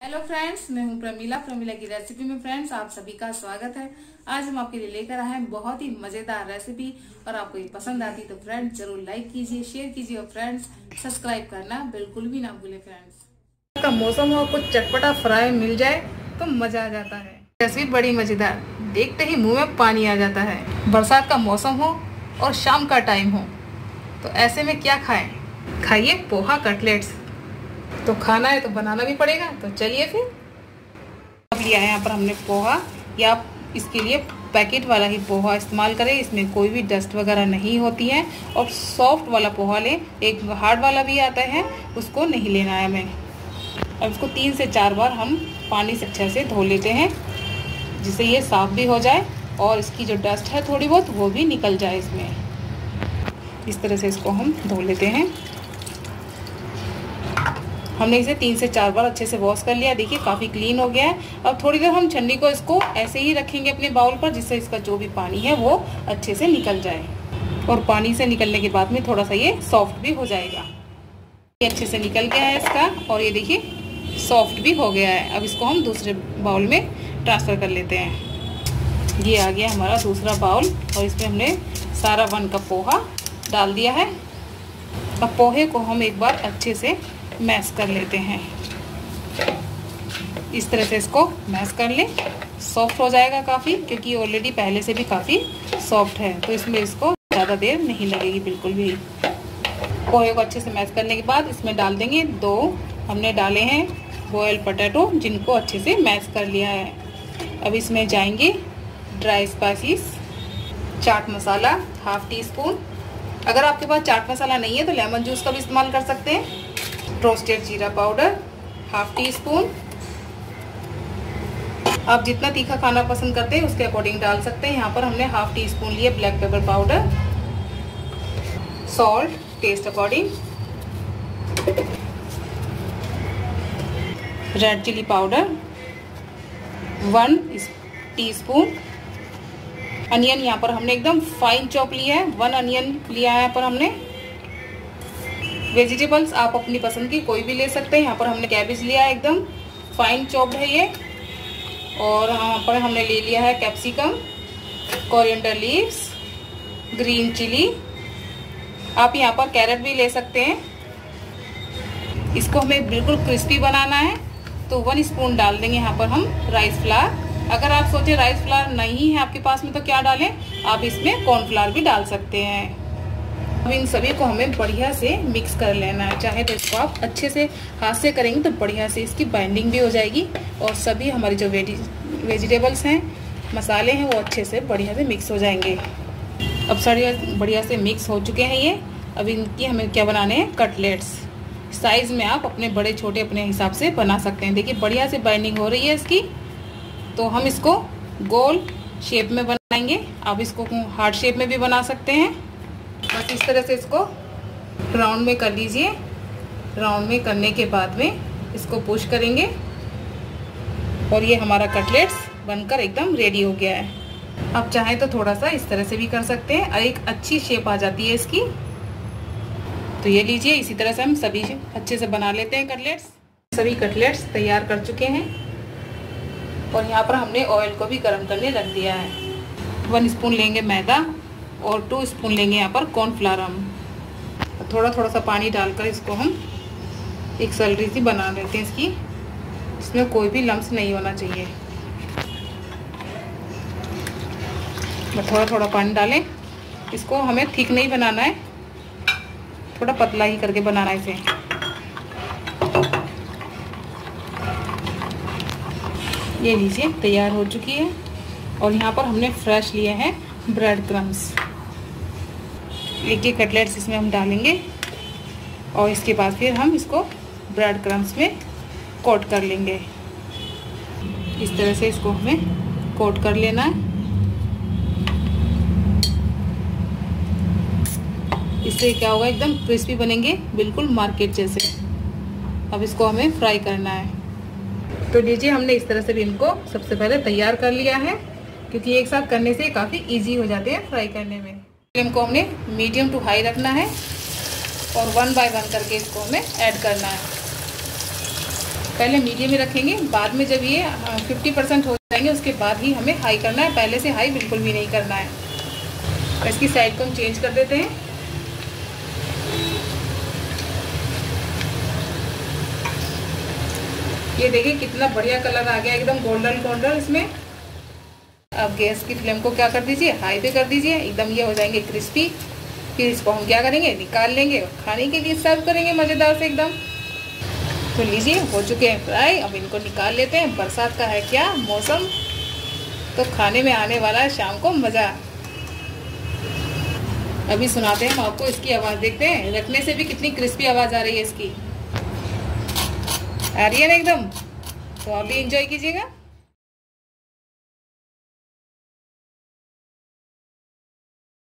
Hello friends, मैं हूं प्रमीला की रेसिपी में फ्रेंड्स आप सभी का स्वागत है। आज हम आपके लिए लेकर आए हैं बहुत ही मजेदार रेसिपी और आपको ये पसंद आती तो फ्रेंड्स जरूर लाइक कीजिए, शेयर कीजिए और फ्रेंड्स सब्सक्राइब करना बिल्कुल भी ना भूलें। फ्रेंड्स का मौसम हो, कुछ चटपटा फ्राई मिल जाए तो मजा आ जाता है। रेसिपी बड़ी मजेदार, देखते ही मुँह में पानी आ जाता है। बरसात का मौसम हो और शाम का टाइम हो तो ऐसे में क्या खाएं? खाइए पोहा कटलेट्स। तो खाना है तो बनाना भी पड़ेगा, तो चलिए फिर। अब लिया है यहाँ पर हमने पोहा, या आप इसके लिए पैकेट वाला ही पोहा इस्तेमाल करें, इसमें कोई भी डस्ट वगैरह नहीं होती है। और सॉफ्ट वाला पोहा लें, एक हार्ड वाला भी आता है उसको नहीं लेना है हमें। अब इसको 3 से 4 बार हम पानी से अच्छे से धो लेते हैं, जिससे ये साफ भी हो जाए और इसकी जो डस्ट है थोड़ी बहुत वो भी निकल जाए इसमें। इस तरह से इसको हम धो लेते हैं। हमने इसे 3 से 4 बार अच्छे से वॉश कर लिया। देखिए काफ़ी क्लीन हो गया है। अब थोड़ी देर हम छन्नी को इसको ऐसे ही रखेंगे अपने बाउल पर, जिससे इसका जो भी पानी है वो अच्छे से निकल जाए। और पानी से निकलने के बाद में थोड़ा सा ये सॉफ्ट भी हो जाएगा। ये अच्छे से निकल गया है इसका, और ये देखिए सॉफ्ट भी हो गया है। अब इसको हम दूसरे बाउल में ट्रांसफ़र कर लेते हैं। ये आ गया हमारा दूसरा बाउल और इसमें हमने सारा 1 कप पोहा डाल दिया है। अब पोहे को हम एक बार अच्छे से मैश कर लेते हैं। इस तरह से इसको मैश कर लें, सॉफ्ट हो जाएगा काफ़ी, क्योंकि ऑलरेडी पहले से भी काफ़ी सॉफ्ट है, तो इसमें इसको ज़्यादा देर नहीं लगेगी बिल्कुल भी। पोहे को अच्छे से मैश करने के बाद इसमें डाल देंगे 2 हमने डाले हैं बॉयल पोटैटो, जिनको अच्छे से मैश कर लिया है। अब इसमें जाएंगे dry spices, chaat masala ½ teaspoon. अगर आपके पास चाट मसाला नहीं है तो लेमन जूस का भी इस्तेमाल कर सकते हैं। रोस्टेड जीरा पाउडर ½ टी स्पून। आप जितना तीखा खाना पसंद करते हैं उसके अकॉर्डिंग डाल सकते हैं। यहाँ पर हमने ½ टी स्पून लिए black pepper powder. Salt taste according. Red chilli powder 1 teaspoon. Onion यहाँ पर हमने एकदम फाइन चॉप लिया है, 1 अनियन लिया है यहाँ पर हमने। वेजिटेबल्स आप अपनी पसंद की कोई भी ले सकते हैं। यहाँ पर हमने कैबेज लिया है, एकदम फाइन चॉप्ड है ये। और यहाँ पर हमने ले लिया है capsicum, coriander leaves, green chilli. आप यहाँ पर कैरेट भी ले सकते हैं। इसको हमें बिल्कुल क्रिस्पी बनाना है, तो 1 स्पून डाल देंगे यहाँ पर हम राइस फ्लावर। अगर आप सोचें राइस फ्लावर नहीं है आपके पास में तो क्या डालें, आप इसमें कॉर्नफ्लावर भी डाल सकते हैं। अब इन सभी को हमें बढ़िया से मिक्स कर लेना है। चाहे तो इसको आप अच्छे से हाथ से करेंगे तो बढ़िया से इसकी बाइंडिंग भी हो जाएगी, और सभी हमारे जो वेजिटेबल्स हैं, मसाले हैं, वो अच्छे से बढ़िया से मिक्स हो जाएंगे। अब सारे बढ़िया से मिक्स हो चुके हैं ये। अब इनकी हमें क्या बनाने हैं, कटलेट्स। साइज़ में आप अपने बड़े छोटे अपने हिसाब से बना सकते हैं। देखिए बढ़िया से बाइंडिंग हो रही है इसकी, तो हम इसको गोल शेप में बनाएंगे। आप इसको हार्ट शेप में भी बना सकते हैं। बस इस तरह से इसको राउंड में कर लीजिए। राउंड में करने के बाद में इसको पुश करेंगे और ये हमारा कटलेट्स बनकर एकदम रेडी हो गया है। आप चाहें तो थोड़ा सा इस तरह से भी कर सकते हैं और एक अच्छी शेप आ जाती है इसकी। तो ये लीजिए, इसी तरह से हम सभी अच्छे से बना लेते हैं कटलेट्स। सभी कटलेट्स तैयार कर चुके हैं और यहाँ पर हमने ऑयल को भी गर्म करने रख दिया है। 1 स्पून लेंगे मैदा और 2 स्पून लेंगे यहाँ पर कॉर्नफ्लावर। हम थोड़ा थोड़ा सा पानी डालकर इसको हम एक सैलरी सी बना लेते हैं इसकी। इसमें कोई भी लम्स नहीं होना चाहिए। थोड़ा थोड़ा पानी डालें। इसको हमें थिक नहीं बनाना है, थोड़ा पतला ही करके बनाना है इसे। ये लीजिए तैयार हो चुकी है। और यहाँ पर हमने फ्रेश लिए हैं ब्रेड क्रम्स। एक कटलेट्स इसमें हम डालेंगे और इसके बाद फिर हम इसको ब्रेड क्रम्स में कोट कर लेंगे। इस तरह से इसको हमें कोट कर लेना है। इससे क्या होगा, एकदम क्रिस्पी बनेंगे, बिल्कुल मार्केट जैसे। अब इसको हमें फ्राई करना है। तो लीजिए हमने इस तरह से भी इनको सबसे पहले तैयार कर लिया है, क्योंकि एक साथ करने से काफ़ी इजी हो जाते हैं फ्राई करने में। फ्लेम को हमने मीडियम टू हाई रखना है और 1 बाय 1 करके इसको हमें ऐड करना है। पहले मीडियम में रखेंगे, बाद में जब ये 50% हो जाएंगे उसके बाद ही हमें हाई करना है, पहले से हाई बिल्कुल भी नहीं करना है। तो इसकी साइड को हम चेंज कर देते हैं। ये देखिए कितना बढ़िया कलर आ गया, एकदम गोल्डन गोल्डन इसमें। अब गैस की फ्लेम को क्या कर दीजिए, हाई पे कर दीजिए, एकदम ये हो जाएंगे क्रिस्पी। फिर इसको हम क्या करेंगे, निकाल लेंगे और खाने के लिए सर्व करेंगे मज़ेदार से एकदम। तो लीजिए हो चुके हैं फ्राई, अब इनको निकाल लेते हैं। बरसात का है क्या मौसम, तो खाने में आने वाला है शाम को मज़ा। अभी सुनाते हैं हम आपको इसकी आवाज़, देखते हैं रखने से भी कितनी क्रिस्पी आवाज़ आ रही है इसकी, आ रही है ना एकदम। तो आप भी इंजॉय कीजिएगा।